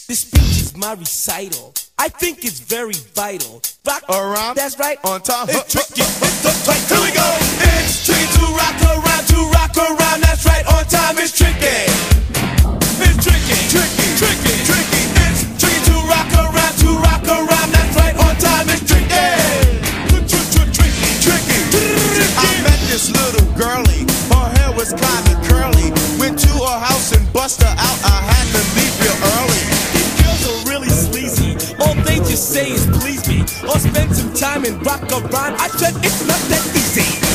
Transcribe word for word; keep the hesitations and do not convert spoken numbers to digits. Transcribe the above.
This speech is my recital. I think it's very vital. Rock around, that's right, on time. It's tricky, it's the right. Here we go. It's tricky to rock around, to rock around. That's right, on time. It's tricky. It's tricky, tricky, tricky, tricky. It's tricky to rock around, to rock around. That's right, on time. It's tricky, tricky, tricky, tricky. I met this little girlie. Her hair was kinda curly. Went to her house and bust her out. I had to leave real early. These girls are really sleazy. All they just say is please me, or spend some time and rock around. I said it's not that easy.